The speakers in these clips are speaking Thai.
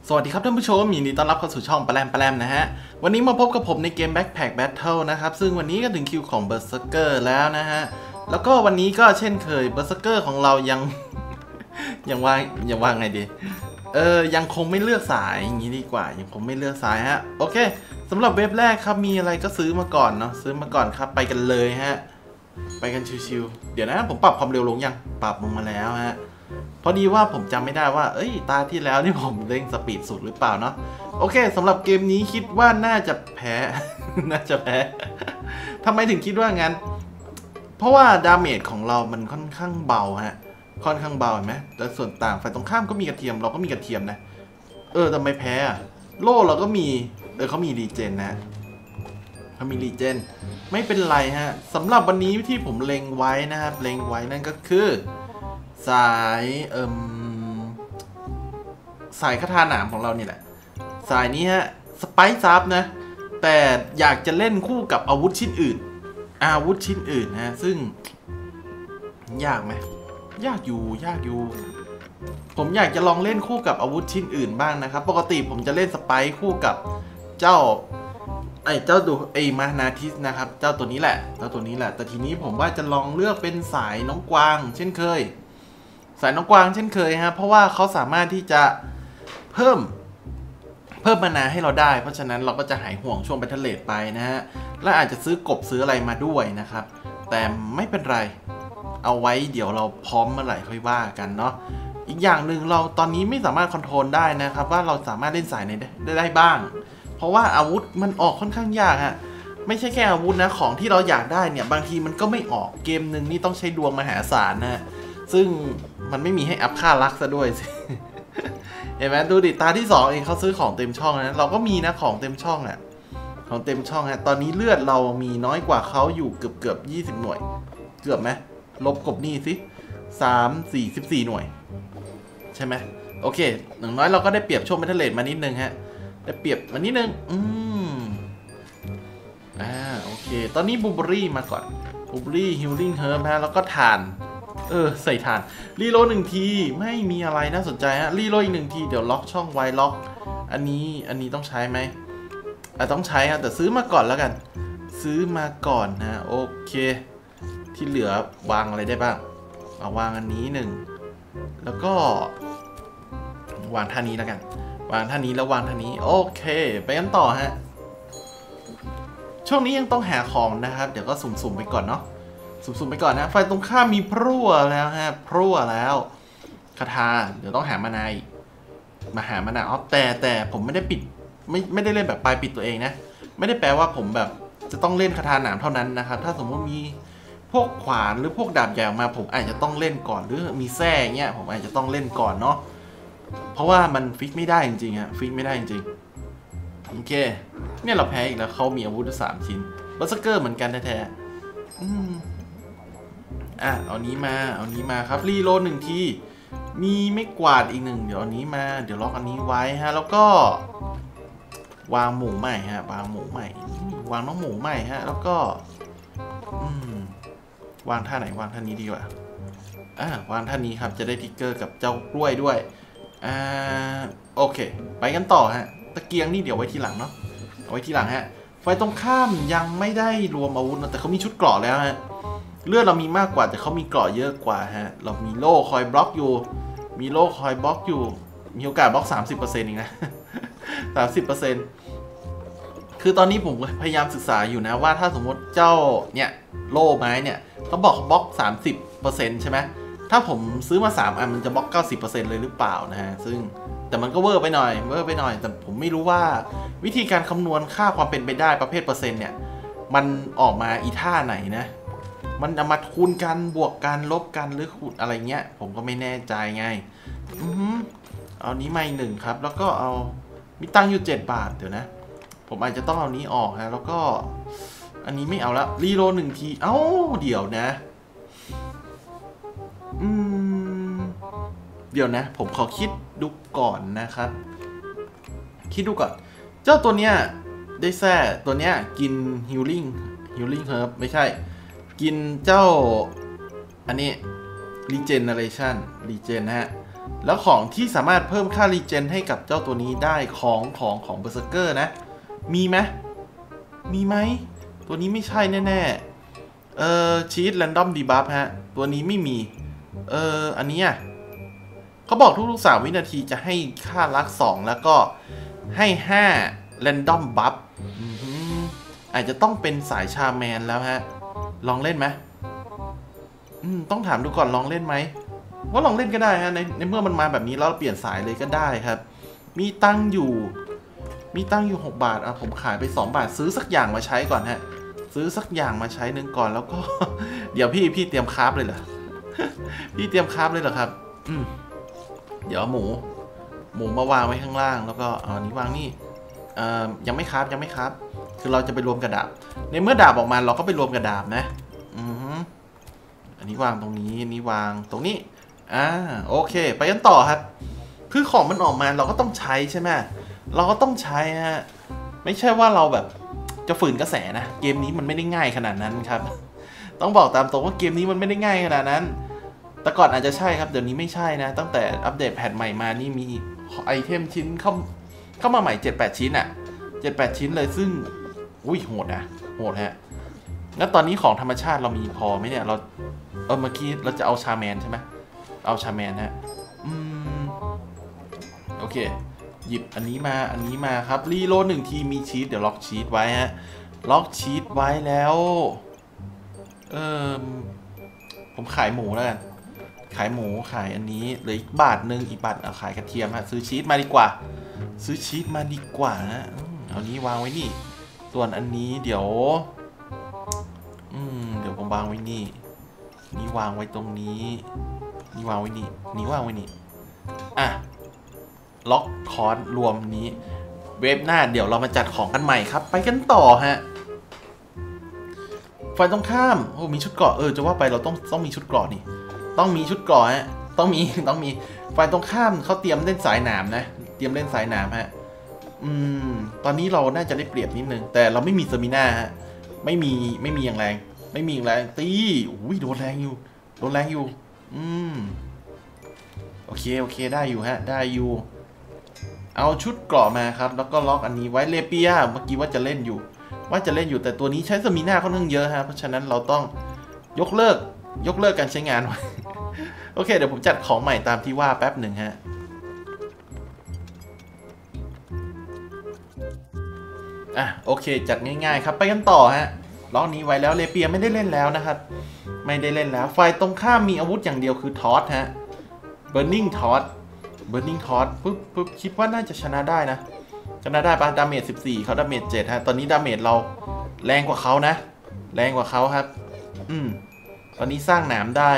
สวัสดีครับท่านผู้ชมยินดีต้อนรับเข้าสู่ช่องปะแรมนะฮะวันนี้มาพบกับผมในเกม Backpack Battle นะครับซึ่งวันนี้ก็ถึงคิวของ Berserker แล้วนะฮะแล้วก็วันนี้ก็เช่นเคย Berserker ของเรายัง ยังว่าไงดียังคงไม่เลือกสายอย่างนี้ดีกว่ายังคงไม่เลือกสายฮะโอเคสำหรับเว็บแรกครับมีอะไรก็ซื้อมาก่อนเนาะซื้อมาก่อนครับไปกันเลยฮะไปกันชิวๆเดี๋ยวนะผมปรับความเร็วลงยังปรับลงมาแล้วฮะพอดีว่าผมจำไม่ได้ว่าตาที่แล้วนี่ผมเร่งสปีดสุดหรือเปล่าเนาะโอเคสำหรับเกมนี้คิดว่าน่าจะแพ้ น่าจะแพ้ ทำไมถึงคิดว่างั้นเพราะว่าดาเมจของเรามันค่อนข้างเบาฮะค่อนข้างเบาเห็นไหมแต่ส่วนต่างฝ่ายตรงข้ามก็มีกระเทียมเราก็มีกระเทียมนะทำไมแพ้อะโล่เราก็มีเขามีรีเจนนะเขามีรีเจนไม่เป็นไรฮะสำหรับวันนี้ที่ผมเล็งไว้นะครับเล็งไว้นั่นก็คือสายคาถาหนามของเรานี่แหละสายนี้ฮะสไปซ์ซับนะแต่อยากจะเล่นคู่กับอาวุธชิ้นอื่นนะซึ่งยากไหมยากอยู่ผมอยากจะลองเล่นคู่กับอาวุธชิ้นอื่นบ้างนะครับปกติผมจะเล่นสไปซ์คู่กับเจ้าดูมานาทิสนะครับเจ้าตัวนี้แหละแต่ทีนี้ผมว่าจะลองเลือกเป็นสายน้องกวางเช่นเคยสายน้องกวางเช่นเคยฮะเพราะว่าเขาสามารถที่จะเพิ่มมานาให้เราได้เพราะฉะนั้นเราก็จะหายห่วงช่วงแบทเทิลเลทไปนะฮะและอาจจะซื้อกบซื้ออะไรมาด้วยนะครับแต่ไม่เป็นไรเอาไว้เดี๋ยวเราพร้อมเมื่อไหร่ค่อยว่ากันเนาะอีกอย่างหนึ่งเราตอนนี้ไม่สามารถคอนโทรลได้นะครับว่าเราสามารถเล่นสายไหนได้บ้างเพราะว่าอาวุธมันออกค่อนข้างยากฮะไม่ใช่แค่อาวุธนะของที่เราอยากได้เนี่ยบางทีมันก็ไม่ออกเกมหนึ่งนี่ต้องใช้ดวงมหาศาลนะฮะซึ่งมันไม่มีให้อัพค่ารักซะด้วยสิ เห็นไหมดูดิตาที่2เองเขาซื้อของเต็มช่องนะเราก็มีนะของเต็มช่องของเต็มช่องฮะตอนนี้เลือดเรามีน้อยกว่าเขาอยู่เกือบ20หน่วยเกือบไหมลบกบนี่สิ14 หน่วยใช่ไหมโอเคอย่างน้อยเราก็ได้เปรียบช่วงแบทเทิลเลทมานิดนึงฮะได้เปรียบมานิดนึงโอเคตอนนี้บูเบอรี่มาก่อนบูเบอรี่ฮิลลิ่งเฮิร์บฮะแล้วก็ทานใส่ฐานรีโหลด1 ทีไม่มีอะไรน่าสนใจฮะรีโหลดอีก1 ทีเดี๋ยวล็อกช่องไว้ล็อกอันนี้ต้องใช้ไหมต้องใช้ฮะแต่ซื้อมาก่อนแล้วกันซื้อมาก่อนนะโอเคที่เหลือวางอะไรได้บ้างวางอันนี้1แล้วก็วางท่านี้แล้วกันวางท่านี้แล้ววางท่านี้โอเคไปกันต่อฮะช่วงนี้ยังต้องหาของนะครับเดี๋ยวก็สุ่มๆไปก่อนเนาะสุ่มๆไปก่อนนะไฟตรงข้ามมีพรั่วแล้วฮะพรั่วแล้วคาถาเดี๋ยวต้องหามานาออฟแต่ผมไม่ได้ปิดไม่ได้เล่นแบบปลายปิดตัวเองนะไม่ได้แปลว่าผมแบบจะต้องเล่นคาถาหนามเท่านั้นนะครับถ้าสมมติมีพวกขวานหรือพวกดาบใหญ่ออกมาผมอาจจะต้องเล่นก่อนหรือมีแส้เงี้ยผมอาจจะต้องเล่นก่อนเนาะเพราะว่ามันฟิกไม่ได้จริงๆฮะฟิกไม่ได้จริงๆโอเคเนี่ยเราแพ้อีกแล้วเขามีอาวุธ3 ชิ้นบัสเกอร์เหมือนกันแท้เอานี้มาครับรีโหลด1 ทีมีไม่กวาดอีก1เดี๋ยวอันนี้มาเดี๋ยวล็อกอันนี้ไว้ฮะแล้วก็วางหมูใหม่ฮะวางน้องหมูใหม่ฮะแล้วก็วางท่าไหนวางท่านี้ดีกว่าวางท่านี้ครับจะได้ทิกเกอร์กับเจ้ากล้วยด้วยโอเคไปกันต่อฮะตะเกียงนี่เดี๋ยวไว้ทีหลังเนาะเอาไว้ทีหลังฮะไฟตรงข้ามยังไม่ได้รวมอาวุธนะแต่เขามีชุดเกราะแล้วฮะเลือดเรามีมากกว่าแต่เขามีเกราะเยอะกว่าฮะเรามีโล่คอยบล็อกอยู่มีโอกาสบล็อก 30% เองนะ 30% คือตอนนี้ผมพยายามศึกษาอยู่นะว่าถ้าสมมติเจ้าเนี่ยโล่ไม้เนี่ยเขาบอกบล็อก 30% ใช่ไหมถ้าผมซื้อมา3 อันมันจะบล็อก 90% เลยหรือเปล่านะฮะซึ่งแต่มันก็เวอร์ไปหน่อยแต่ผมไม่รู้ว่าวิธีการคำนวณค่าความเป็นไปได้ประเภทเปอร์เซ็นต์เนี่ยมันออกมาอีท่าไหนนะมันจะมาคูณกันบวกกันลบกันหรือคูณอะไรเงี้ยผมก็ไม่แน่ใจไงเอานี้มา1ครับแล้วก็เอามีตังค์อยู่7 บาทเดี๋ยวนะผมอาจจะต้องเอานี้ออกนะแล้วก็อันนี้ไม่เอาแล้วรีโหลด1 ทีเดี๋ยวนะเดี๋ยวนะผมขอคิดดูก่อนนะครับคิดดูก่อนเจ้าตัวเนี้ยได้แซ่ตัวเนี้ยกินฮิลลิ่งเฮิร์บไม่ใช่กินเจ้าอันนี้รีเจนนะฮะแล้วของที่สามารถเพิ่มค่ารีเจนให้กับเจ้าตัวนี้ได้ของเบอร์เซอร์เกอร์นะมีไหมตัวนี้ไม่ใช่แน่ๆชีทแรนดอมดีบัฟฮะตัวนี้ไม่มีอันนี้เขาบอกทุกๆ3 วินาทีจะให้ค่าลัก2แล้วก็ให้5แรนดอมบัฟอาจจะต้องเป็นสายชาแมนแล้วฮะลองเล่นไหมต้องถามดูก่อนลองเล่นไหมว่าลองเล่นก็ได้ฮะในเมื่อมันมาแบบนี้แล้วเราเปลี่ยนสายเลยก็ได้ครับมีตังอยู่6 บาทผมขายไป2 บาทซื้อสักอย่างมาใช้ก่อนฮะซื้อสักอย่างมาใช้นึงก่อนแล้วก็ เดี๋ยวพี่เตรียมคราฟเลยเหรอ พี่เตรียมคราฟเลยเหรอครับเดี๋ยวหมูมาวางไว้ข้างล่างแล้วก็อันนี้วางนี่ยังไม่คราฟคือเราจะไปรวมกระดาบในเมื่อดาบออกมาเราก็ไปรวมกระดาบนะอันนี้วางตรงนี้นี่วางตรงนี้โอเคไปกันต่อครับคือของมันออกมาเราก็ต้องใช้ใช่ไหมเราก็ต้องใช้ฮะไม่ใช่ว่าเราแบบจะฝืนกระแสนะเกมนี้มันไม่ได้ง่ายขนาดนั้นครับต้องบอกตามตรงว่าเกมนี้มันไม่ได้ง่ายขนาดนั้นแต่ก่อนอาจจะใช่ครับเดี๋ยวนี้ไม่ใช่นะตั้งแต่อัปเดตแพทใหม่มานี่มีไอเทมชิ้นเข้ามาใหม่ 7-8 ชิ้น7-8 ชิ้นเลยซึ่งโหดนะโหดฮะแล้วตอนนี้ของธรรมชาติเรามีพอไหมเนี่ยเราเมื่อกี้เราจะเอาชาแมนใช่ไหมเอาชาแมนฮะโอเคหยิบอันนี้มาครับรีโหลด1 ทีมีชีทเดี๋ยวล็อกชีทไว้ฮะล็อกชีทไว้แล้วผมขายหมูแล้วกันขายอันนี้เหลืออีก 1 บาทอีก 1 บาทขายกระเทียมฮะซื้อชีทมาดีกว่าเอานี้วางไว้นี่ส่วนอันนี้เดี๋ยวผมวางไว้นี่วางไว้ตรงนี้นี่วางไว้นี่ล็อกคอร์สรวมนี้เว็บหน้าเดี๋ยวเรามาจัดของกันใหม่ครับไปกันต่อฮะฝ่ายตรงข้ามมีชุดเกราะจะว่าไปเราต้องมีชุดเกราะนี่ต้องมีชุดเกราะฮะต้องมีฝ่ายตรงข้ามเขาเตรียมเล่นสายหนามนะฮะตอนนี้เราน่าจะได้เปรียบนิดนึงแต่เราไม่มีเซอร์มิน่าฮะไม่มีอย่างแรงตีโดนแรงอยู่โอเคได้อยู่ฮะได้อยู่เอาชุดเกราะมาครับแล้วก็ล็อกอันนี้ไว้เลเปียเมื่อกี้ว่าจะเล่นอยู่แต่ตัวนี้ใช้เซอร์มิน่าค่อนข้างเยอะฮะเพราะฉะนั้นเราต้องยกเลิกการใช้งานไว้ โอเคเดี๋ยวผมจัดของใหม่ตามที่ว่าแป๊บหนึ่งฮะโอเคจัดง่ายๆครับไปกันต่อฮะล็อกนี้ไว้แล้วเลเปียไม่ได้เล่นแล้วนะครับฝ่ายตรงข้ามมีอาวุธอย่างเดียวคือทอสฮะBurning Torch ปุ๊บคิดว่าน่าจะชนะได้นะป่ะดาเมจ14เขาดาเมจ7ฮะตอนนี้ดาเมจเราแรงกว่าเขาครับตอนนี้สร้างหนามได้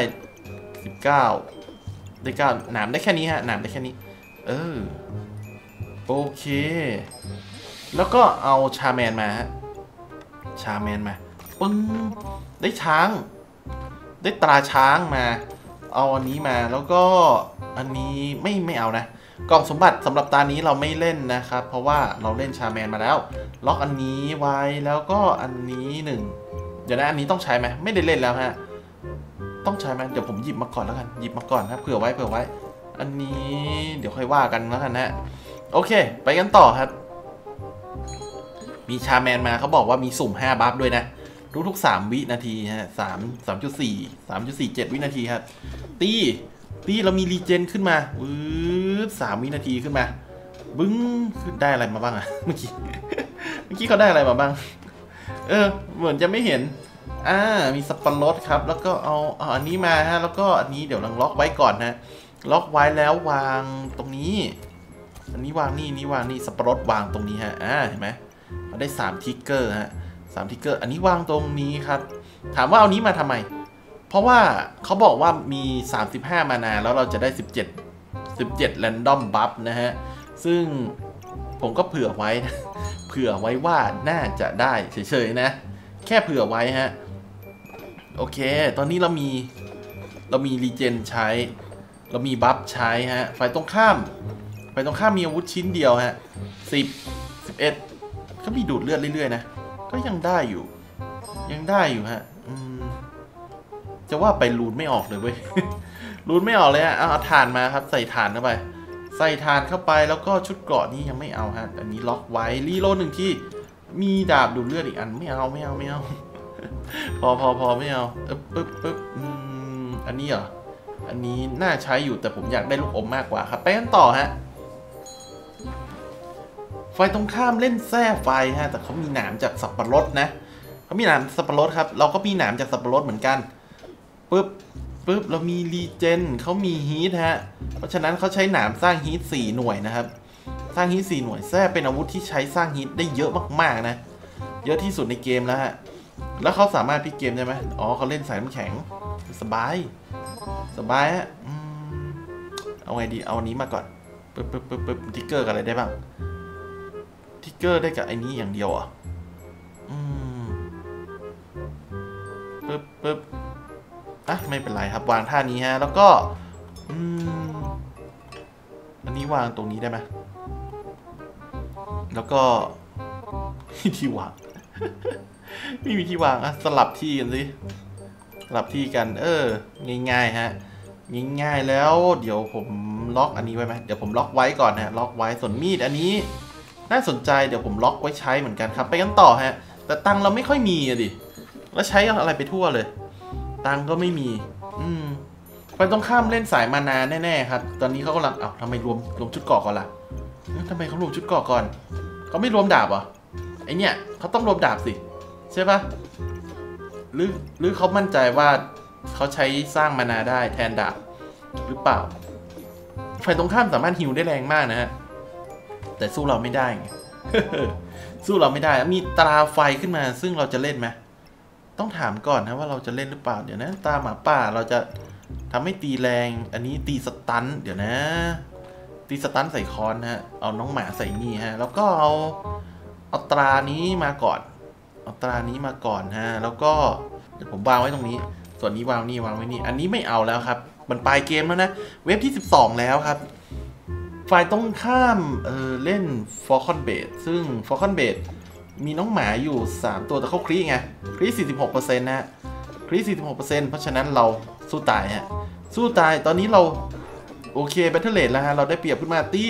19ได้9หนามได้แค่นี้ฮะโอเคแล้วก็เอาชาแมนมาปึ้งได้ช้างได้ตราช้างมาเอาอันนี้มาแล้วก็อันนี้ไม่เอานะกล่องสมบัติสำหรับตานี้เราไม่เล่นนะครับเพราะว่าเราเล่นชาแมนมาแล้วล็อกอันนี้ไว้แล้วก็อันนี้1เดี๋ยวนะอันนี้ต้องใช้ไหมไม่ได้เล่นแล้วฮะต้องใช้ไหมเดี๋ยวผมหยิบมาก่อนแล้วกันครับเผื่อไว้อันนี้เดี๋ยวค่อยว่ากันแล้วกันนะโอเคไปกันต่อครับมีชาแมนมาเขาบอกว่ามีสุ่ม5 บัฟด้วยนะทุก3 วินาทีฮะ3.47 วินาทีครับตีเรามีรีเจนขึ้นมา3 วินาทีขึ้นมาบึ้งขึ้นได้อะไรมาบ้างอะเมื่อกี้เขาได้อะไรมาบ้างเหมือนจะไม่เห็นมีสับปะรดครับแล้วก็เอาอันนี้มาฮะแล้วก็อันนี้เดี๋ยวล็อกไว้ก่อนนะล็อกไว้แล้ววางตรงนี้อันนี้วางนี่วางนี่สับปะรดวางตรงนี้ฮะเห็นไหมเราได้3 ทิกเกอร์ฮะ3 ทิกเกอร์อันนี้วางตรงนี้ครับถามว่าเอานี้มาทำไมเพราะว่าเขาบอกว่ามี35 มานาแล้วเราจะได้17แรนดอมบัฟนะฮะซึ่งผมก็เผื่อไว้ว่าน่าจะได้เฉยๆนะแค่เผื่อไว้ฮะโอเคตอนนี้เรามีรีเจนใช้เรามีบัฟใช้ฮะฝ่ายตรงข้ามมีอาวุธชิ้นเดียวฮะ10 11ก็มีดูดเลือดเรื่อยๆนะก็ยังได้อยู่ฮะจะว่าไปรูนไม่ออกเลยเว้ยรูนไม่ออกเลยฮะเอาถ่านมาครับใส่ถ่านเข้าไปใส่ถ่านเข้าไปแล้วก็ชุดเกราะนี้ยังไม่เอาฮะอันนี้ล็อกไว้รีโหลด1 ที่มีดาบดูดเลือดอีกอันไม่เอาไม่เอาพอไม่เอาปึ๊บอันนี้เหรออันนี้น่าใช้อยู่แต่ผมอยากได้ลูกอมมากกว่าครับไปกันต่อฮะไฟตรงข้ามเล่นแส้ไฟฮะแต่เขามีหนามจากสับปะรดนะเขามีหนามสับปะรดครับเราก็มีหนามจากสับปะรดเหมือนกันปึ๊บเรามีรีเจนเขามีฮีทฮะเพราะฉะนั้นเขาใช้หนามสร้างฮีท4 หน่วยนะครับสร้างฮีท4 หน่วยแส้เป็นอาวุธที่ใช้สร้างฮีทได้เยอะมากๆนะเยอะที่สุดในเกมแล้วฮะแล้วเขาสามารถพลิกเกมได้ไหมอ๋อเขาเล่นสายน้ำแข็งสบายฮะเอาไงดีเอาอันนี้มาก่อนปึ๊บทิกเกอร์กับอะไรได้บ้างทิกเกอร์ได้กับไอ้นี้อย่างเดียวอ่ะปึ๊บอ่ะไม่เป็นไรครับวางท่านี้ฮะแล้วก็อันนี้วางตรงนี้ได้ไหมแล้วก็ที่วางไม่มีที่วางอ่ะสลับที่กันสิสลับที่กันง่ายๆฮะง่ายๆแล้วเดี๋ยวผมล็อกอันนี้ไว้ไหมเดี๋ยวผมล็อกไว้ก่อนฮะล็อกไว้ส่วนมีดอันนี้น่าสนใจเดี๋ยวผมล็อกไว้ใช้เหมือนกันครับไปกันต่อฮะแต่ตังเราไม่ค่อยมีอะดิแล้วใช้อะไรไปทั่วเลยตังก็ไม่มีไฟตรงข้ามเล่นสายมานาแน่ๆครับตอนนี้เขากำลังทำไมรวมชุดเกราะก่อนล่ะทำไมเขารวมชุดเกราะก่อนเขาไม่รวมดาบเหรอไอเนี่ยเขาต้องรวมดาบสิใช่ปะหรือเขามั่นใจว่าเขาใช้สร้างมานาได้แทนดาบหรือเปล่าไฟตรงข้ามสามารถฮิวได้แรงมากนะฮะแต่สู้เราไม่ได้ไง สู้เราไม่ได้มีตราไฟขึ้นมาซึ่งเราจะเล่นไหมต้องถามก่อนนะว่าเราจะเล่นหรือเปล่าเดี๋ยวนะตาหมาป่าเราจะทำให้ตีแรงอันนี้ตีสตันเดี๋ยวนะตีสตันใส่คอนฮะเอาน้องหมาใส่นี่ฮะแล้วก็เอาตรานี้มาก่อนเอาตรานี้มาก่อนฮะแล้วก็เดี๋ยวผมวางไว้ตรงนี้ส่วนนี้วางนี่วางไว้นี่อันนี้ไม่เอาแล้วครับมันปลายเกมแล้วนะเว็บที่12แล้วครับฝ่ายตรงข้ามเล่นฟอร์คอนเบดซึ่งฟอร์คอนเบดมีน้องหมาอยู่3 ตัวแต่เขาครีไงครี 46% นะครี 46% เพราะฉะนั้นเราสู้ตายฮะสู้ตายตอนนี้เราโอเคแบทเทิลเลทแล้วฮะเราได้เปรียบขึ้นมาตี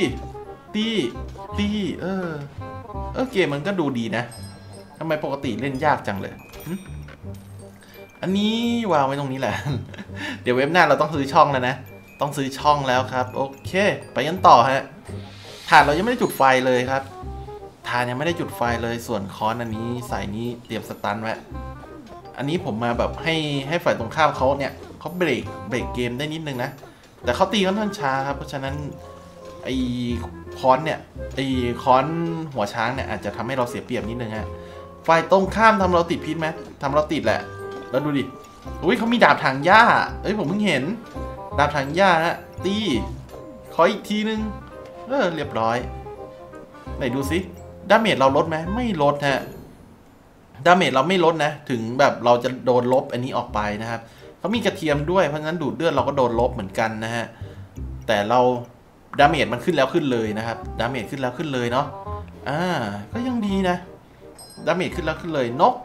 เกมมันก็ดูดีนะทำไมปกติเล่นยากจังเลยอันนี้วางไว้ตรงนี้แหละ เดี๋ยวเว็บหน้าเราต้องซื้อช่องแล้วนะต้องซื้อช่องแล้วครับโอเคไปกันต่อฮะถ่านเรายังไม่ได้จุดไฟเลยครับถ่านยังไม่ได้จุดไฟเลยส่วนค้อนอันนี้ใส่นี้เตรียมสตันไว้อันนี้ผมมาแบบให้ฝ่ายตรงข้ามเขาเนี่ยเขาเบรกเกมได้นิดนึงนะแต่เขาตีค่อนข้างช้าครับเพราะฉะนั้นไอ้ค้อนเนี่ยไอ้ค้อนหัวช้างเนี่ยอาจจะทำให้เราเสียเปรียบนิดนึงฮะฝ่ายตรงข้ามทำเราติดพิษไหมทำเราติดแหละแล้วดูดิอุ้ยเขามีดาบทางหญ้าผมเพิ่งเห็นดาบทางหญ้าฮะตีขออีกทีนึงเรียบร้อยไหนดูสิดาเมจเราลดไหมไม่ลดฮะดาเมจเราไม่ลดนะถึงแบบเราจะโดนลบอันนี้ออกไปนะครับเขามีกระเทียมด้วยเพราะฉะนั้นดูดเลือดเราก็โดนลบเหมือนกันนะฮะแต่เราดาเมจมันขึ้นแล้วขึ้นเลยนะครับดาเมจขึ้นแล้วขึ้นเลยเนาะก็ยังดีนะดาเมจขึ้นแล้วขึ้นเลยนก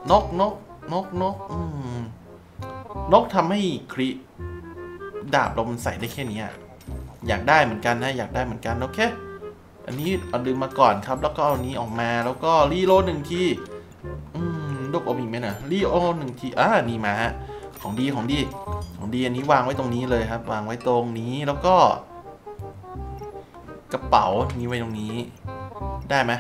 ทำให้คริดาบเรามันใส่ได้แค่นี้อยากได้เหมือนกันนะอยากได้เหมือนกันโอเคอันนี้เอาดึงมาก่อนครับแล้วก็เอานี้ออกมาแล้วก็รีโหลด1 ทีลูกอมอีกไหมนะรีโหลด1 ทีนี่มาฮะของดีอันนี้วางไว้ตรงนี้เลยครับวางไว้ตรงนี้แล้วก็กระเป๋านี้ไว้ตรงนี้ได้ไหม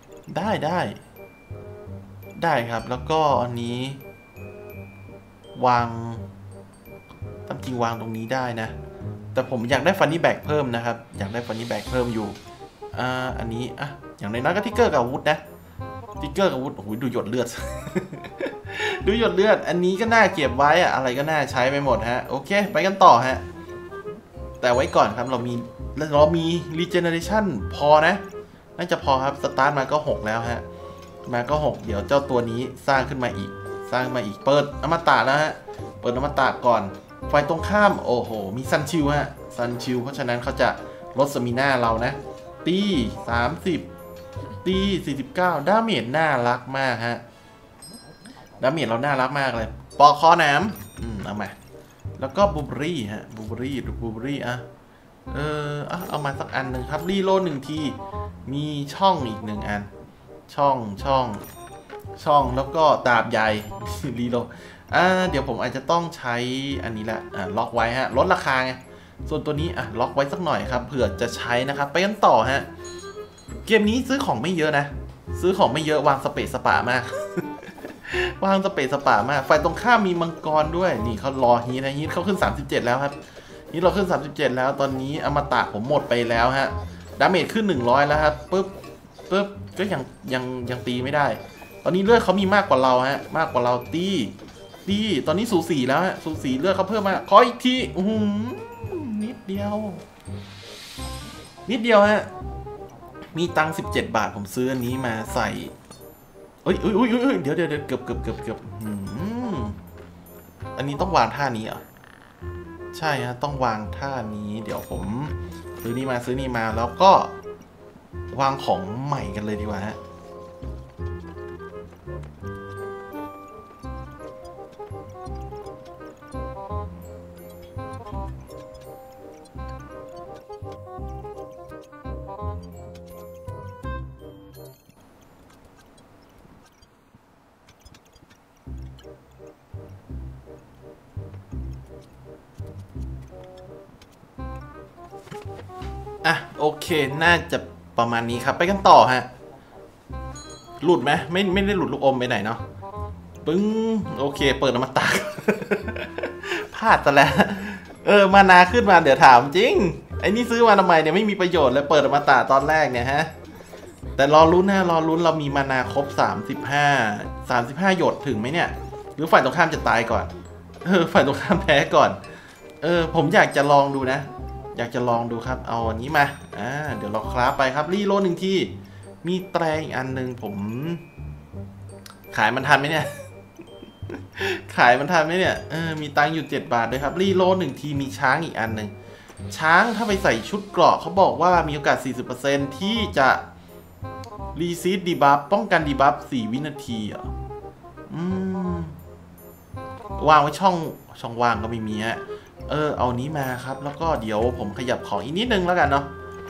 ได้ครับแล้วก็อันนี้วางตามจริงวางตรงนี้ได้นะแต่ผมอยากได้ฟันนี่แบกเพิ่มนะครับอยากได้ฟันนี่แบกเพิ่มอยู่อันนี้อย่างน้อยก็ทิกเกอร์กับอาวุธนะทิกเกอร์กับอาวุธโอ้โหดูหยดเลือด ดูหยดเลือดอันนี้ก็น่าเก็บไว้อะไรก็น่าใช้ไปหมดฮะโอเคไปกันต่อฮะแต่ไว้ก่อนครับเรามีregeneration พอนะน่าจะพอครับสตาร์ทมาก็6แล้วฮะมาก็6เดี๋ยวเจ้าตัวนี้สร้างขึ้นมาอีกเปิดอมตะแล้วฮะเปิดอมตะก่อนไฟตรงข้ามโอ้โหมีซันชิลฮะซันชิลเพราะฉะนั้นเขาจะลดสมิน่าเรานะตี30ตี49ดาเมจน่ารักมากฮะดาเมจเราน่ารักมากเลยปอกคอน้ำเอามาแล้วก็บูเบอรี่ฮะบูเบอรี่อะเอามาสักอันหนึ่งครับรีโหลด1 ทีมีช่องอีก1 อันช่องแล้วก็ดาบใหญ่ รีโหลดเดี๋ยวผมอาจจะต้องใช้อันนี้แหละล็อกไว้ฮะลดราคาไงส่วนตัวนี้ล็อกไว้สักหน่อยครับเผื่อจะใช้นะครับไปกันต่อฮะเกมนี้ซื้อของไม่เยอะนะซื้อของไม่เยอะวางสเปซสปามาก วางสเปซสปามากฝ่ายตรงข้ามมีมังกรด้วยนี่เขารอฮีทนะฮีทเขาขึ้น37แล้วครับฮีทเราขึ้น37แล้วตอนนี้อมตะผมหมดไปแล้วฮะดาเมจขึ้น100แล้วครับปึ๊บก็ยังตีไม่ได้ตอนนี้เลือดเขามีมากกว่าเราฮะมากกว่าเราตีตอนนี้สูสีแล้วฮะสูสีเลือดเขาเพิ่มมาขออีกทีนิดเดียวฮะมีตังค์17 บาทผมซื้ออันนี้มาใส่เดี๋ยวเกือบอันนี้ต้องวางท่านี้เหรอใช่ฮะต้องวางท่านี้เดี๋ยวผมซื้อนี่มาแล้วก็วางของใหม่กันเลยดีกว่าฮะโอเคน่าจะประมาณนี้ครับไปกันต่อฮะหลุดไหมไม่ได้หลุดลูกอมไปไหนเนาะปึ้งโอเคเปิดมาตาก พลาดซะแล้วมานาขึ้นมาเดี๋ยวถามจริงไอ้นี่ซื้อมาทำไมเนี่ยไม่มีประโยชน์เลยเปิดมาตาตอนแรกเนี่ยฮะแต่รอลุ้นเรามีมานาครบ35หยดถึงไหมเนี่ยหรือฝ่ายตรงข้ามจะตายก่อนฝ่ายตรงข้ามแพ้ก่อนผมอยากจะลองดูนะอยากจะลองดูครับเอาอันนี้มาเดี๋ยวเราคราฟไปครับรีโหลด1 ทีมีแตรอีกอันหนึ่งผมขายมันทันไหมเนี่ย ขายมันทันไหมเนี่ยมีตังค์อยู่7 บาทด้วยครับรีโหลด1 ทีมีช้างอีกอันหนึ่งช้างถ้าไปใส่ชุดเกราะเขาบอกว่ามีโอกาส 40% ที่จะรีซีดดีบัฟป้องกันดีบัฟ4 วินาทีวางไว้ช่องว่างก็ไม่มีฮะเอานี้มาครับแล้วก็เดี๋ยวผมขยับของอีกนิดนึงแล้วกันเนาะ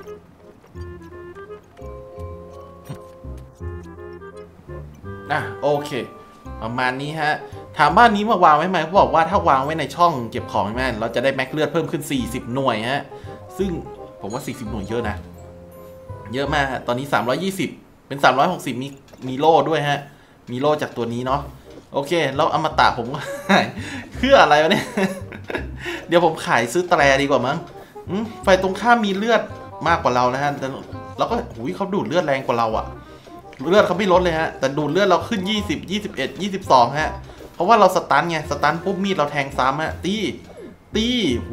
โอเคประมาณนี้ฮะถามบ้านนี้มาวางไว้ไหมเขาบอกว่าถ้าวางไว้ในช่องเก็บของแม่เราจะได้แม็กเลือดเพิ่มขึ้น40 หน่วยฮะซึ่งผมว่า40 หน่วยเยอะนะเยอะมากฮะตอนนี้320เป็น360มีโล่ด้วยฮะมีโล่จากตัวนี้เนาะโอเคแล้วอมตะผมก็เพื่ออะไรวะเนี่ยเดี๋ยวผมขายซื้อแตรดีกว่ามั้งไฟตรงข้ามมีเลือดมากกว่าเรานะฮะแล้วก็เขาดูดเลือดแรงกว่าเราอะเลือดเขาไม่ลดเลยฮะแต่ดูดเลือดเราขึ้น20 21 22ฮะเพราะว่าเราสตันไงสตันปุ๊บมีดเราแทงซ้ำฮะตี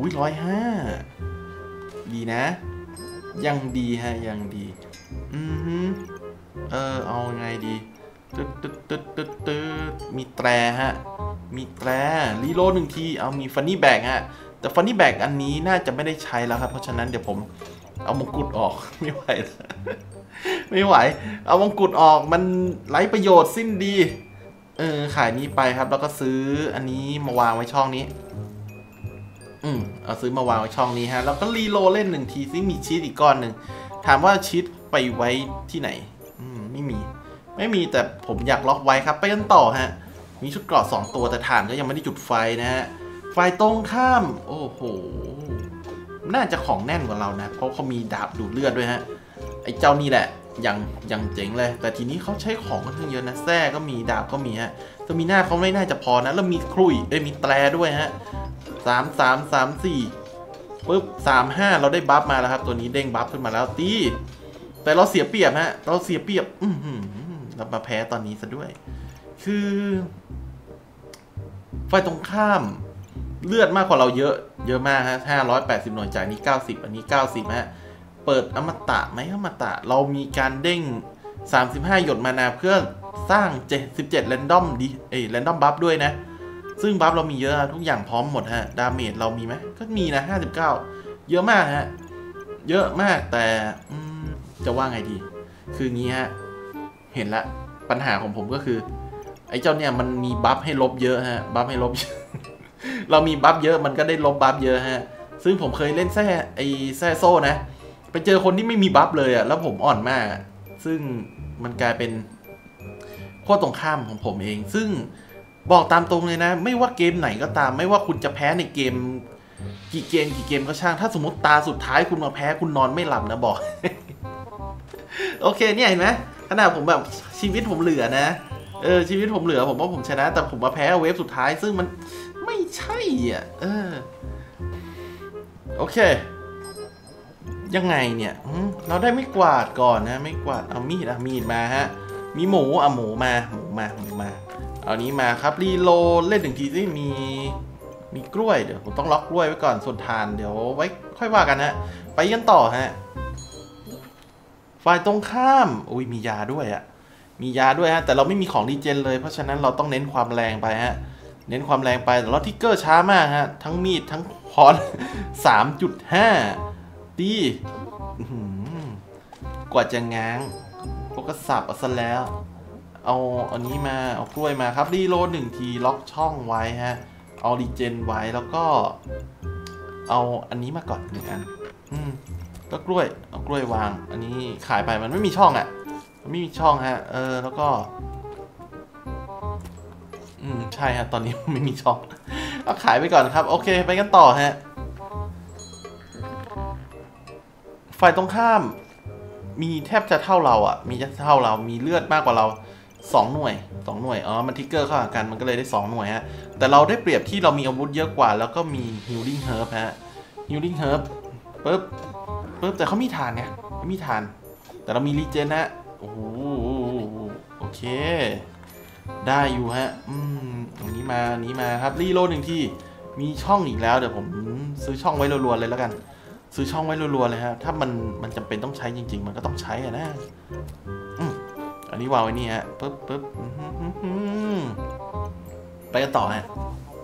105ดีนะยังดีฮะยังดีเอาไงดีตึ๊ดมีแตรฮะมีแตรรีโหลด1 ทีเอามีฟันนี่แบกฮะแต่ฟันนี่แบกอันนี้น่าจะไม่ได้ใช้แล้วครับเพราะฉะนั้นเดี๋ยวผมเอามงกุฎออกไม่ไหวเอามงกุฎออกมันไร้ประโยชน์สิ้นดีขายนี้ไปครับแล้วก็ซื้ออันนี้มาวางไว้ช่องนี้เอาซื้อมาวางไว้ช่องนี้ฮะแล้วก็รีโหลดเล่น1 ทีซิมีชีสอีกก้อนหนึ่งถามว่าชีสไปไว้ที่ไหนไม่มีแต่ผมอยากล็อกไว้ครับไปกันต่อฮะมีชุดเกราะ2 ตัวแต่ฐานก็ยังไม่ได้จุดไฟนะฮะไฟตรงข้ามโอ้โหน่าจะของแน่นกว่าเรานะเพราะเขามีดาบดูดเลือดด้วยฮะไอ้เจ้านี่แหละยังเจ๋งเลยแต่ทีนี้เขาใช้ของค่อนข้างเยอะนะแส้ก็มีดาบก็มีฮะสมีหน้าเขาไม่น่าจะพอนะแล้วมีครุยมีแตรด้วยฮะ3 ปุ๊บ35เราได้บัฟมาแล้วครับตัวนี้เด้งบัฟขึ้นมาแล้วตีแต่เราเสียเปรียบฮะเรามาแพ้ตอนนี้ซะด้วยคือฝ่ายตรงข้ามเลือดมากกว่าเราเยอะมากฮะ580 หน่วยจากนี้90อันนี้90ฮะเปิดอมตะไหมอมตะเรามีการเด้ง35หยดมานาเพื่อสร้าง17แรนดอมแรนดอมบัฟด้วยนะซึ่งบัฟเรามีเยอะทุกอย่างพร้อมหมดฮะดาเมจเรามีไหมก็มีนะ59เยอะมากฮะเยอะมากแต่จะว่าไงดีคืองี้ฮะเห็นละปัญหาของผมก็คือไอ้เจ้าเนี่ยมันมีบัฟให้ลบเยอะฮะบัฟให้ลบเรามีบัฟเยอะมันก็ได้ลบบัฟเยอะฮะซึ่งผมเคยเล่นแซ่โซ่นะไปเจอคนที่ไม่มีบัฟเลยแล้วผมอ่อนมากซึ่งมันกลายเป็นขั้วตรงข้ามของผมเองซึ่งบอกตามตรงเลยนะไม่ว่าเกมไหนก็ตามไม่ว่าคุณจะแพ้ในเกมกี่เกมก็ช่างถ้าสมมติตาสุดท้ายคุณมาแพ้คุณนอนไม่หลับนะบอก โอเคเนี่ยเห็นไหมขนาดผมแบบชีวิตผมเหลือนะชีวิตผมเหลือผมว่าผมชนะแต่ผมมาแพ้เวฟสุดท้ายซึ่งมันไม่ใช่อ่ะโอเคยังไงเนี่ยเราได้ไม่กวาดก่อนนะไม่กวาดเอามีดมาฮะมีหมูหมูมาเอานี้มาครับรีโหลดเล่น1 ทีที่มีกล้วยเดี๋ยวผมต้องล็อกกล้วยไว้ก่อนส่วนทานเดี๋ยวไว้ค่อยว่ากันฮะไปกันต่อฮะฝ่ายตรงข้ามอุ้ยมียาด้วยฮะแต่เราไม่มีของรีเจนเลยเพราะฉะนั้นเราต้องเน้นความแรงไปฮะเน้นความแรงไปแต่เราทิกเกอร์ช้ามากฮะทั้งมีดทั้งคอน 3.5 ดีกว่าจะง้างพวกกระสับเอาซะแล้วเอาอันนี้มาเอากล้วยมาครับรีโหลด1 ทีล็อกช่องไว้ฮะเอารีเจนไว้แล้วก็เอาอันนี้มาก่อน1 อันก็กล้วยเอากล้วยวางอันนี้ขายไปมันไม่มีช่องอ่ะมันไม่มีช่องฮะแล้วก็ใช่ฮะตอนนี้ไม่มีช่องเอาขายไปก่อนครับโอเคไปกันต่อฮะฝ่ายตรงข้ามมีแทบจะเท่าเราอ่ะมีเลือดมากกว่าเรา2 หน่วยมันทิกเกอร์เข้าหากันมันก็เลยได้2 หน่วยฮะแต่เราได้เปรียบที่เรามีอาวุธเยอะกว่าแล้วก็มี healing herb ฮะ healing herb ปึ๊บแต่เขามีฐานไงไม่มีฐานแต่เรามีรีเจนนะโอ้โหโอเคได้อยู่ฮะตรงนี้มาครับรีโหลด1 ทีมีช่องอีกแล้วเดี๋ยวผมซื้อช่องไว้รัวๆเลยแล้วกันซื้อช่องไว้รัวๆเลยฮะถ้ามันจำเป็นต้องใช้จริงๆมันก็ต้องใช้อะนะอันนี้วางไว้นี่ฮะปึ๊บไปกันต่อฮะ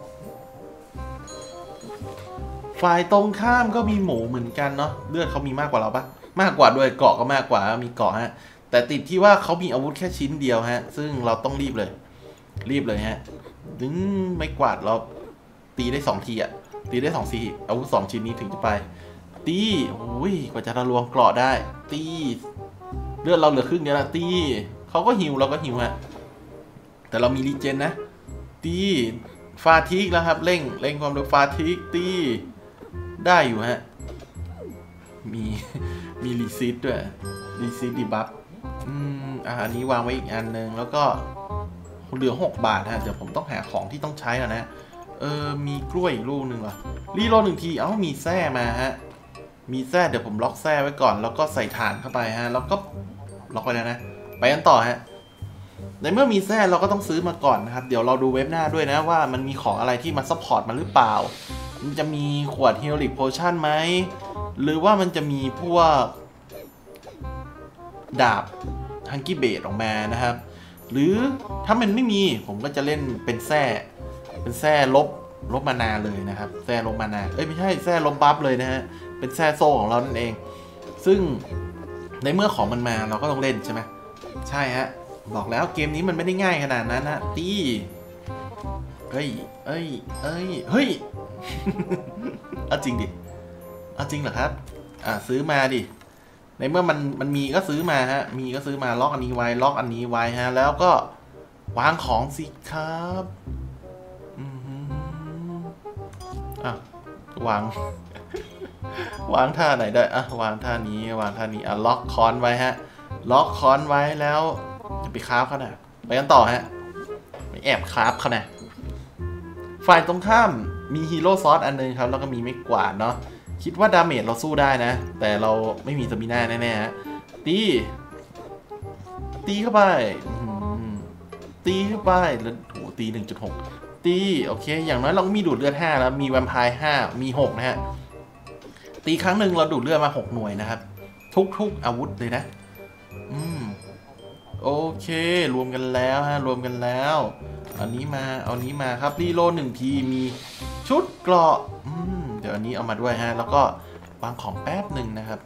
ฝ่ายตรงข้ามก็มีหมูเหมือนกันเนาะเลือดเขามีมากกว่าเราปะมากกว่าด้วยเกาะก็มากกว่ามีเกาะฮะแต่ติดที่ว่าเขามีอาวุธแค่ชิ้นเดียวฮะซึ่งเราต้องรีบเลยฮะดึงไม่กวาดเราตีได้2 ทีอะตีได้2 ทีอาวุธ2 ชิ้นนี้ถึงจะไปตีโอ้ยกว่าจะทะลวงเกราะได้ตีเลือดเราเหลือครึ่งเดียวละตีเขาก็หิวเราก็หิวฮะแต่เรามีรีเจนนะตีฟาทิกแล้วครับเร่งความเร็วฟาทิกตีได้อยู่ฮะมีรีซีดด้วยรีซีดดีบัฟอันนี้วางไว้อีกอันนึงแล้วก็เหลือ6 บาทฮะเดี๋ยวผมต้องหาของที่ต้องใช้แล้วนะมีกล้วยอีกลูกนึงเหรอรีโหลด1 ทีมีแส้มาฮะมีแส้เดี๋ยวผมล็อกแส้ไว้ก่อนแล้วก็ใส่ถ่านเข้าไปฮะแล้วก็ล็อกไปแล้วนะไปกันต่อฮะในเมื่อมีแส้เราก็ต้องซื้อมาก่อนนะครับเดี๋ยวเราดูเว็บหน้าด้วยนะว่ามันมีของอะไรที่มาซัพพอร์ตมันหรือเปล่ามันจะมีขวดเฮลิกโพชั่นไหมหรือว่ามันจะมีพวกดาบฮังกี้เบดออกมานะครับหรือถ้ามันไม่มีผมก็จะเล่นเป็นแส้ลบมานาเลยนะครับแส้ลบมานาไม่ใช่แส้ลบบัฟเลยนะฮะเป็นแส้โซ่ของเรานั่นเองซึ่งในเมื่อของมันมาเราก็ต้องเล่นใช่ไหมใช่ฮะบอกแล้วเกมนี้มันไม่ได้ง่ายขนาดนั้นนะตีเฮ้ยเอาจริงดิเอาจริงเหรอครับซื้อมาดิในเมื่อมันมีก็ซื้อมาฮะล็อกอันนี้ไว้ฮะแล้วก็วางของสิครับวางท่าไหนได้วางท่านี้ล็อกคอนไว้ฮะล็อกคอนไว้แล้วจะไปคราฟเขาหน่ะไปกันต่อฮะไปแอบคราฟเขาหน่ะฝ่ายตรงข้ามมีฮีโร่ซอสอันนึงครับแล้วก็มีไม่กวาดเนาะคิดว่าดาเมจเราสู้ได้นะแต่เราไม่มีสมิน่าแน่ๆฮะตีเข้าไปแล้วโหตี 1.6 ตีโอเคอย่างน้อยเราก็มีดูดเลือด5แล้วมีแวมไพร์5มี6นะฮะตีครั้งหนึ่งเราดูดเลือดมา6 หน่วยนะครับทุกอาวุธเลยนะโอเครวมกันแล้วฮะอันนี้มาครับรีโหลด1 ทีมีชุดเกราะเดี๋ยวอันนี้เอามาด้วยฮะแล้วก็วางของแป๊บหนึ่งนะครับ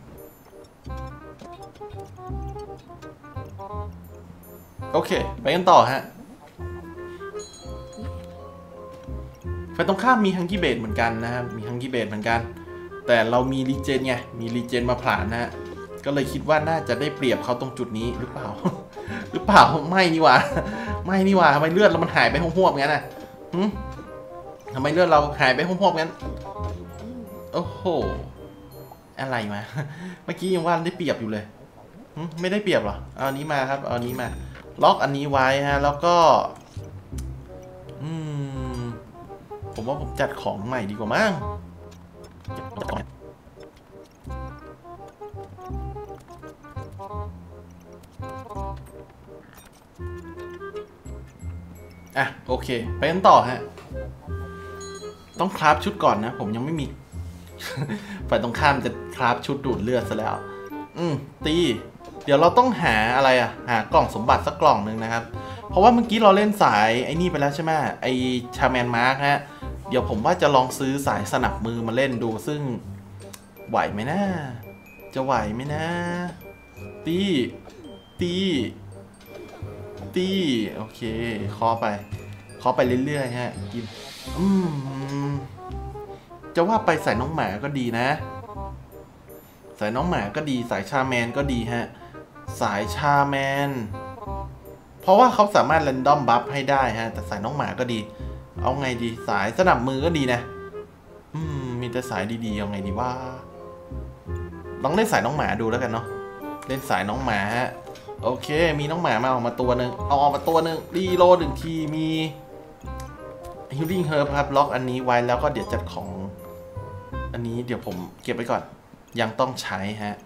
โอเคไปกันต่อฮะฝ่ายตรงข้ามมีฮังกี้เบดเหมือนกันนะครับมีฮังกี้เบดเหมือนกันแต่เรามีรีเจนไงมีรีเจนมาผลาญนะฮะก็เลยคิดว่าน่าจะได้เปรียบเขาตรงจุดนี้หรือเปล่า หรือเปล่าไม่นี่หว่าไม่นี่หว่าทำไมเลือดเรามันหายไปห้วบๆงั้นน่ะทำไมเลือดเราหายไปห้วบๆงั้นโอ้โหอะไรมาเมื่อกี้ยังว่าได้เปรียบอยู่เลยไม่ได้เปรียบหรอเอาอันนี้มาครับเอาอันนี้มาล็อกอันนี้ไว้ฮะแล้วก็ผมว่าผมจัดของใหม่ดีกว่ามั้งอ่ะโอเคไปกันต่อฮะต้องคราฟชุดก่อนนะผมยังไม่มี ฝ่ายตรงข้ามจะคราฟชุดดูดเลือดซะแล้วตีเดี๋ยวเราต้องหาอะไรอ่ะหากล่องสมบัติสักกล่องหนึ่งนะครับเพราะว่าเมื่อกี้เราเล่นสายไอ้นี่ไปแล้วใช่ไหมไอชาแมนมาร์กฮะเดี๋ยวผมว่าจะลองซื้อสายสนับมือมาเล่นดูซึ่งไหวไหมนะจะไหวไหมนะตีโอเคเคาะไปเรื่อยๆฮะกินจะว่าไปใส่น้องหมาก็ดีนะสายน้องหมาก็ดีสายชาแมนก็ดีฮะสายชาแมนเพราะว่าเขาสามารถแรนดอมบัฟให้ได้ฮะแต่สายน้องหมาก็ดีเอาไงดีสายสนับมือก็ดีนะมีแต่สายดีๆเอาไงดีว่าลองเล่นสายน้องหมาดูแล้วกันเนาะเล่นสายน้องหมาฮะโอเคมีน้องหมามาออกมาตัวหนึ่งเอาออกมาตัวหนึ่งรีโหลด1 ทีมีฮิลลิ่งเฮิร์บครับล็อกอันนี้ไว้แล้วก็เดี๋ยวจัดของอันนี้เดี๋ยวผมเก็บไว้ก่อนยังต้องใช้ฮะ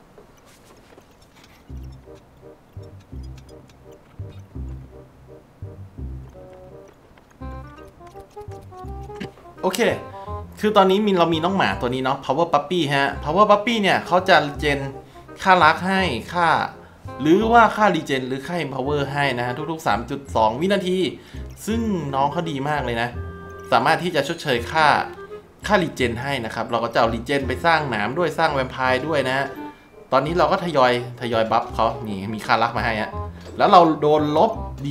โอเคคือตอนนี้เรามีน้องหมาตัวนี้เนาะ Power Puppy ฮะ Power Puppy เนี่ยเขาจะเจนค่ารักให้ค่าหรือว่าค่ารีเจนหรือค่า Empower ให้นะฮะทุกๆ 3.2 วินาทีซึ่งน้องเขาดีมากเลยนะสามารถที่จะชดเชยค่ารีเจนให้นะครับเราก็จะเอารีเจนไปสร้างหนามด้วยสร้างแวมไพร์ด้วยนะตอนนี้เราก็ทยอยบัฟเขานี่มีค่ารักมาให้ฮะแล้วเราโดนลบดี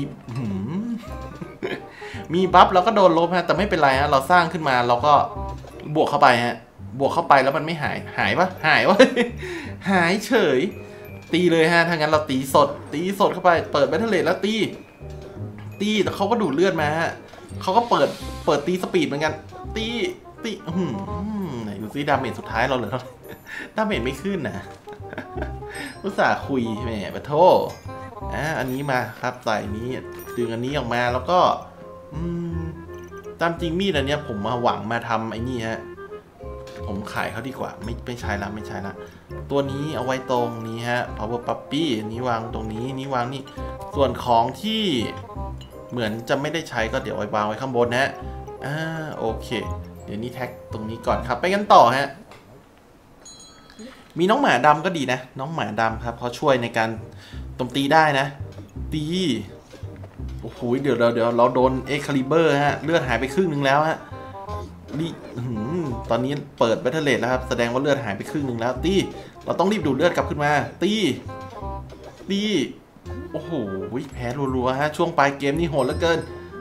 มีบัฟเราก็โดนลบฮะแต่ไม่เป็นไรฮะเราสร้างขึ้นมาเราก็บวกเข้าไปฮะบวกเข้าไปแล้วมันไม่หายปะหายวะ หายเฉยตีเลยฮะถ้างั้นเราตีสดเข้าไปเปิดแบทเทิลเรทแล้วตีแต่เขาก็ดูดเลือดมาฮะเขาก็เปิดตีสปีดเหมือนกันตีไหนดูซิดาเมจสุดท้ายเราเหลือเท่าไหร่ดาเมจไม่ขึ้นนะอุตส่าห์คุยแหมปะโทอันนี้มาครับใส่นี้ดึงอันนี้ออกมาแล้วก็ตามจริงมีดอันเนี้ยผมมาหวังมาทำไอ้นี่ฮะผมขายเขาดีกว่าไม่ใช่ละตัวนี้เอาไว้ตรงนี้ฮะ Power Puppy นี้วางตรงนี้นี่วางนี่ส่วนของที่เหมือนจะไม่ได้ใช้ก็เดี๋ยววางไว้ข้างบนนะโอเคเดี๋ยวนี้แท็กตรงนี้ก่อนครับไปกันต่อฮะมีน้องหมาดำก็ดีนะน้องหมาดำครับเขาช่วยในการโจมตีได้นะตีโอ้โหเดี๋ยวเราโดนเอ็กคาลิเบอร์ฮะเลือดหายไปครึ่งนึงแล้วฮะนี่ตอนนี้เปิดแบทเทิลเรทแล้วครับแสดงว่าเลือดหายไปครึ่งนึงแล้วตีเราต้องรีบดูดเลือดกลับขึ้นมาตีโอ้โหแพ้รัวๆฮะช่วงปลายเกมนี่โหดเหลือเกิน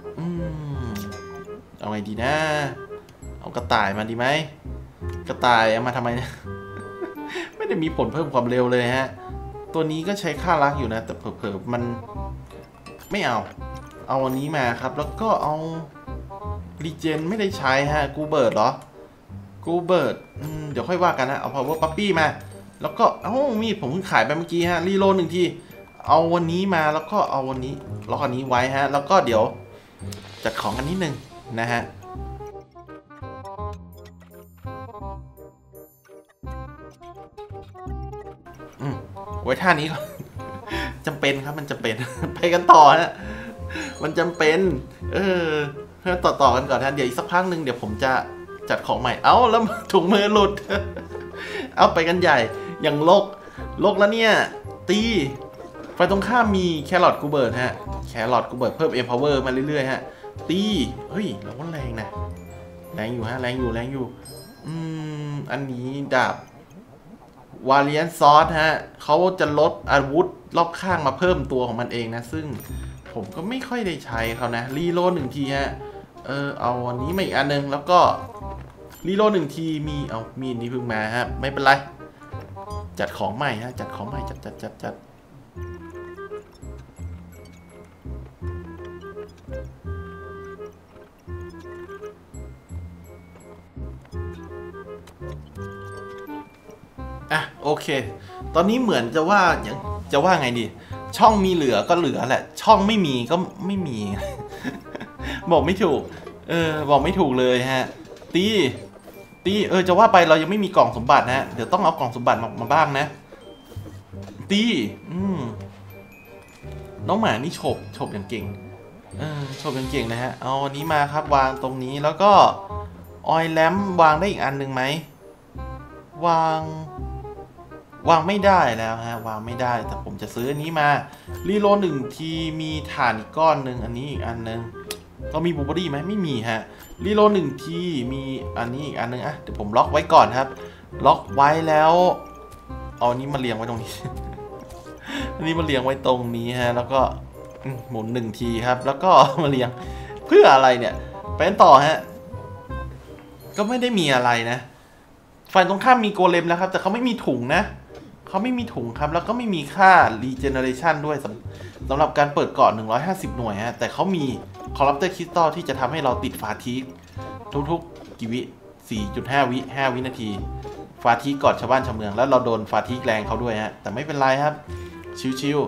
เอาไงดีนะเอากระต่ายมาดีไหมกระต่ายเอามาทำไมเนี่ย ไม่ได้มีผลเพิ่มความเร็วเลยฮะตัวนี้ก็ใช้ค่ารักอยู่นะแต่เผลอๆมันไม่เอาอันนี้มาครับแล้วก็เอารีเจนไม่ได้ใช้ฮะกูเบิร์ดเหรอกูเบิร์ดเดี๋ยวค่อยว่ากันนะเอา Power Puppy มาแล้วก็มีดผมเพิ่งขายไปเมื่อกี้ฮะรีโหลด1 ทีเอาวันนี้มาแล้วก็เอาวันนี้ล็อกอันนี้ไว้ฮะแล้วก็เดี๋ยวจัดของกันนิดนึงนะฮะไว้ท่านี้ก่อน จำเป็นครับมันจำเป็น ไปกันต่อฮะมันจำเป็นต่อกันก่อนฮะเดี๋ยวอีกสักพักหนึ่งเดี๋ยวผมจะจัดของใหม่แล้วถุงมือหลุด เอาไปกันใหญ่อย่างลกแล้วเนี่ยตีไฟตรงข้ามมีแครอทกูเบิร์ดฮะแครอทกูเบิร์ดเพิ่มEmpowerมาเรื่อยๆฮะตีเฮ้ยเราก็แรงนะแรงอยู่ฮะแรงอยู่อันนี้ดาบวาเลียนซอสฮะเขาจะลดอาวุธรอบข้างมาเพิ่มตัวของมันเองนะซึ่งผมก็ไม่ค่อยได้ใช้เขานะรีโหลด1 ทีฮะเอาอันนี้มาอีกอันนึงแล้วก็รีโหลด1 ทีมีมีดนี้เพิ่งมาฮะไม่เป็นไรจัดของใหม่ฮะจัดของใหม่จัดโอเคตอนนี้เหมือนจะว่าไงดีช่องมีเหลือก็เหลือแหละช่องไม่มีก็ไม่มี บอกไม่ถูกบอกไม่ถูกเลยฮะตีจะว่าไปเรายังไม่มีกล่องสมบัตินะเดี๋ยวต้องเอากล่องสมบัติมาบ้างนะตีน้องหมานี่โฉบอย่างเก่งโฉบอย่างเก่งนะฮะเอาอันนี้มาครับวางตรงนี้แล้วก็ออยแลมวางได้อีกอันหนึ่งไหมวางไม่ได้แล้วฮะวางไม่ได้แต่ผมจะซื้ออันนี้มารีโหลด1 ทีมีถ่านอีกก้อนหนึ่งอันนี้อีกอันหนึ่งก็มีบูเบอรี่ไหมไม่มีฮะรีโหลด1 ทีมีอันนี้อีกอันหนึ่งเดี๋ยวผมล็อกไว้ก่อนครับล็อกไว้แล้วเอาอันนี้มาเรียงไว้ตรงนี้ อันนี้มาเรียงไว้ตรงนี้ฮะแล้วก็หมุน1 ทีครับแล้วก็มาเรียงเพื่ออะไรเนี่ยไปต่อฮะก็ไม่ได้มีอะไรนะฝ่ายตรงข้ามมีโกเลมแล้วครับแต่เขาไม่มีถุงนะเขาไม่มีถุงครับแล้วก็ไม่มีค่า regeneration ด้วยสำหรับการเปิดเกาะ150 หน่วยฮะแต่เขามี corruptor crystal ที่จะทำให้เราติดฟาทีกทุกๆกี่วิ 4.5 5 วินาทีฟาทีกก่อนชาวบ้านชาวเมืองแล้วเราโดนฟาทีกแรงเขาด้วยฮะแต่ไม่เป็นไรครับชิว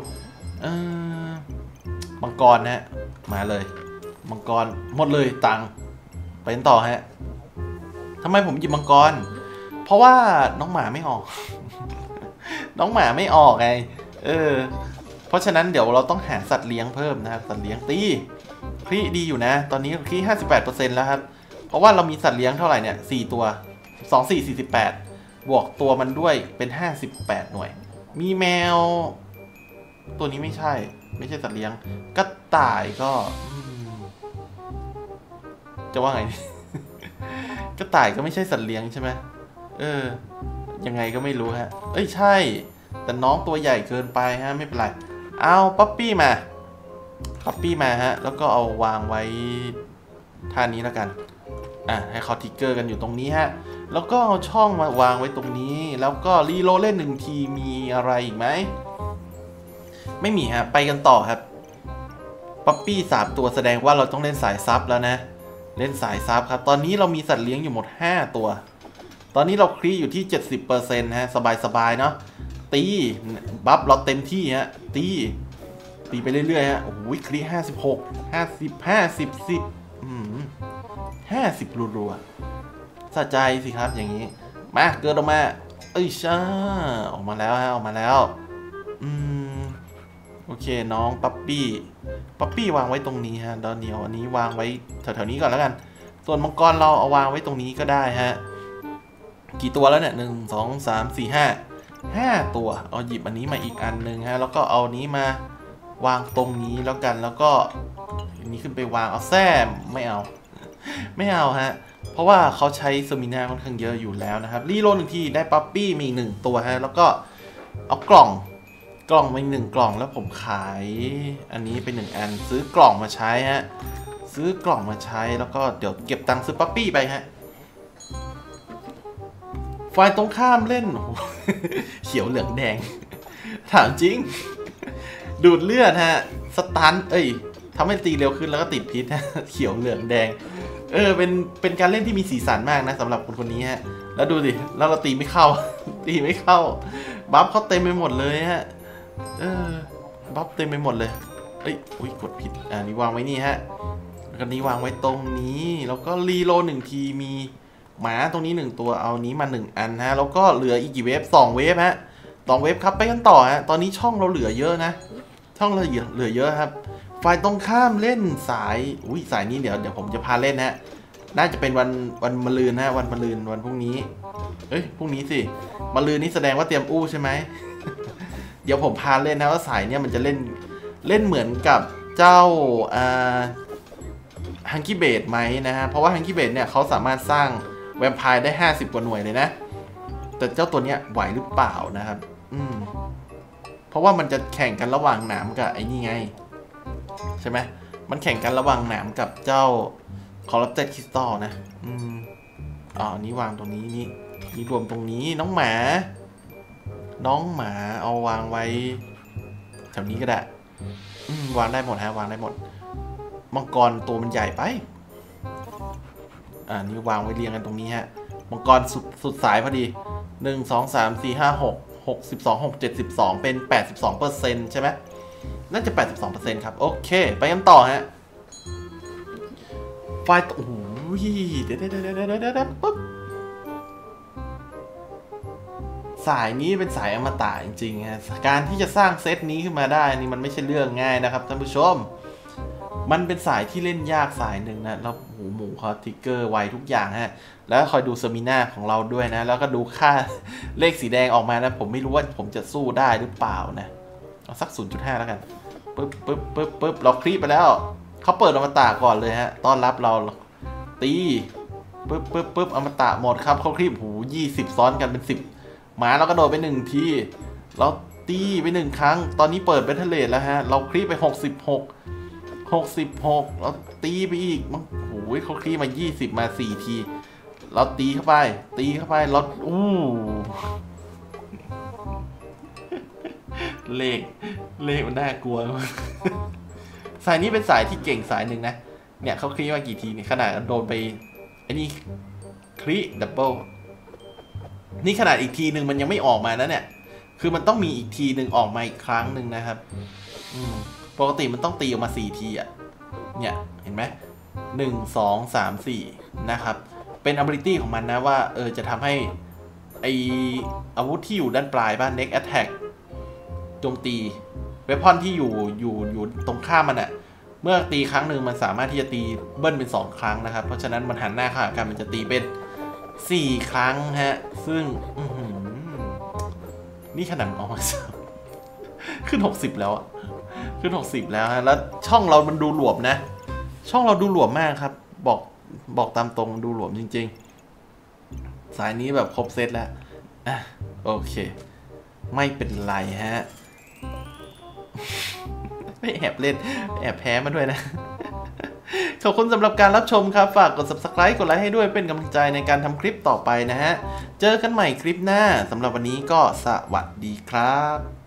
ๆมังกรนะมาเลยมังกรหมดเลยตังไปต่อฮะทำไมผมหยิบมังกรเพราะว่าน้องหมาไม่ออก น้องหมาไม่ออกไงเพราะฉะนั้นเดี๋ยวเราต้องหาสัตว์เลี้ยงเพิ่มนะครับสัตว์เลี้ยงตีคลีดีอยู่นะตอนนี้คลี 58% แล้วครับเพราะว่าเรามีสัตว์เลี้ยงเท่าไหร่เนี่ย4 ตัว2 4 48บวกตัวมันด้วยเป็น58 หน่วยมีแมวตัวนี้ไม่ใช่สัตว์เลี้ยงกระต่ายก็จะว่าไง กระต่ายก็ไม่ใช่สัตว์เลี้ยงใช่ไหมยังไงก็ไม่รู้ฮะใช่แต่น้องตัวใหญ่เกินไปฮะไม่เป็นไรเอาป๊อปปี้มาฮะแล้วก็เอาวางไว้ท่านี้แล้วกันให้เขาทิกเกอร์กันอยู่ตรงนี้ฮะแล้วก็เอาช่องมาวางไว้ตรงนี้แล้วก็รีโหลดเล่น1 ทีมีอะไรอีกไหมไม่มีฮะไปกันต่อครับป๊อปปี้3 ตัวแสดงว่าเราต้องเล่นสายซับแล้วนะเล่นสายซับครับตอนนี้เรามีสัตว์เลี้ยงอยู่หมด5 ตัวตอนนี้เราคลีอยู่ที่ 70% ฮะสบายเนาะตีบัฟเราเต็มที่ฮะตีไปเรื่อยๆฮะโอ้โหคลี56 50 50รัวๆสะใจสิครับอย่างนี้มาเกิดออกมาช่าออกมาแล้วฮะออกมาแล้วโอเคน้องป๊อปปี้วางไว้ตรงนี้ฮะดอนเนียวอันนี้วางไว้แถวๆนี้ก่อนแล้วกันส่วนมังกรเราเอาวางไว้ตรงนี้ก็ได้ฮะกี่ตัวแล้วเนี่ย1 2 3 4 5 ตัวเอาหยิบอันนี้มาอีกอันหนึ่งฮะแล้วก็เอานี้มาวางตรงนี้แล้วกันแล้วก็อันนี้ขึ้นไปวางเอาแซมไม่เอาฮะเพราะว่าเขาใช้สมินาค่อนข้างเยอะอยู่แล้วนะครับรีโหลด1 ทีได้ป๊อปปี้มี1 ตัวฮะแล้วก็เอากล่องมา1 กล่องแล้วผมขายอันนี้ไป1 อันซื้อกล่องมาใช้ฮะซื้อกล่องมาใช้แล้วก็เดี๋ยวเก็บตังค์ซื้อป๊อปปี้ไปฮะฝ่ายตรงข้ามเล่น เขียวเหลืองแดงถามจริงดูดเลือดฮะสตันทำให้ตีเร็วขึ้นแล้วก็ติดพิษฮะเขียวเหลืองแดงเป็นการเล่นที่มีสีสันมากนะสำหรับคนนี้ฮะแล้วดูสิแล้วเราตีไม่เข้า บัฟเขาเต็มไปหมดเลยฮะบัฟเต็มไปหมดเลยกดผิดนี่วางไว้นี่ฮะแล้วก็นี้วางไว้ตรงนี้แล้วก็รีโหลด1 ทีมีหมาตรงนี้1 ตัวเอานี้มา1 อันฮะแล้วก็เหลืออีกกี่เวฟ2 เวฟฮะ2 เวฟครับไปกันต่อฮะตอนนี้ช่องเราเหลือเยอะนะช่องเราเหลือเยอะครับฝ่ายตรงข้ามเล่นสายสายนี้เดี๋ยวผมจะพาเล่นฮะน่าจะเป็นวันมะรืนฮะวันมะรืนวันพรุ่งนี้พรุ่งนี้สิมะรืนนี้แสดงว่าเตรียมอู้ใช่ไหม เดี๋ยวผมพาเล่นนะว่าสายเนี้ยมันจะเล่นเหมือนกับเจ้าฮังกี้เบดไหมนะฮะเพราะว่าฮังกี้เบดเนี่ยเขาสามารถสร้างแวมไพร์ได้50 กว่าหน่วยเลยนะแต่เจ้าตัวเนี้ยไหวหรือเปล่านะครับเพราะว่ามันจะแข่งกันระหว่างหนามกับไอ้นี่ไงใช่ไหมมันแข่งกันระหว่างหนามกับเจ้าคอร์รัปเต็ดคริสตัลนะอันนี้วางตรงนี้นี่รวมตรงนี้น้องหมาเอาวางไว้แถวนี้ก็ได้วางได้หมดฮะวางได้หมดมังกรตัวมันใหญ่ไปนี่วางไว้เรียงกันตรงนี้ฮะมังกรสุดสายพอดี1 2 3 4 5 6 12 6 72เป็น 82% ใช่ไหมน่าจะ 82% ครับโอเคไปกันต่อฮะไฟโอ้โหเดี๋ยวปุ๊บสายนี้เป็นสายอมตะจริงๆฮะการที่จะสร้างเซตนี้ขึ้นมาได้นี่มันไม่ใช่เรื่องง่ายนะครับท่านผู้ชมมันเป็นสายที่เล่นยากสายหนึ่งนะแล้วหมูเขาทิกเกอร์ไวทุกอย่างฮะแล้วคอยดูสมิน่าของเราด้วยนะแล้วก็ดูค่าเลขสีแดงออกมานะผมไม่รู้ว่าผมจะสู้ได้หรือเปล่านะเอาสัก 0.5 แล้วกันปึ๊บเราคลีปไปแล้วเขาเปิดอมตะก่อนเลยฮะต้อนรับเราตีปึ๊บอมตะหมดครับเขาคลีปหู20ซ้อนกันเป็น10หมาเรากระโดดไป1ทีเราตีไป1ครั้งตอนนี้เปิดเบทเทเลตแล้วฮะเราคลีปไป66แล้วตีไปอีกมันโอ้ยเขาคลีปมา20มา4ทีเราตีเข้าไปเราเลขมันน่ากลัวสายนี้เป็นสายที่เก่งสายหนึ่งนะเนี่ยเขาคลีมากี่ทีเนี่ยขนาดโดนไปไอ้นี่คลีดับเบิลนี่ขนาดอีกทีหนึ่งมันยังไม่ออกมานะเนี่ยคือมันต้องมีอีกทีหนึ่งออกมาอีกครั้งหนึ่งนะครับปกติมันต้องตีออกมา4ทีอ่ะเนี่ยเห็นไหม1 2 3 4นะครับเป็น ability ของมันนะว่าจะทำให้ไออาวุธที่อยู่ด้านปลายบ้าน next attack โจมตีเวพอนที่อยู่ตรงข้ามมันอะเมื่อตีครั้งหนึ่งมันสามารถที่จะตีเบิ้ลเป็น2ครั้งนะครับเพราะฉะนั้นมันหันหน้าเข้าหากันมันจะตีเป็น4ครั้งฮะซึ่งนี่ขนาดออกมาขึ้น60แล้วขึ้น60แล้วฮะแล้วช่องเรามันดูหลวมนะช่องเราดูหลวมมากครับบอกตามตรงดูหลวมจริงๆสายนี้แบบครบเซตแล้วโอเคไม่เป็นไรฮะไม่แอบเล่นแอบแพ้มาด้วยนะขอบคุณสำหรับการรับชมครับฝากกด subscribe กดไลค์ให้ด้วยเป็นกำลังใจในการทำคลิปต่อไปนะฮะเจอกันใหม่คลิปหน้าสำหรับวันนี้ก็สวัสดีครับ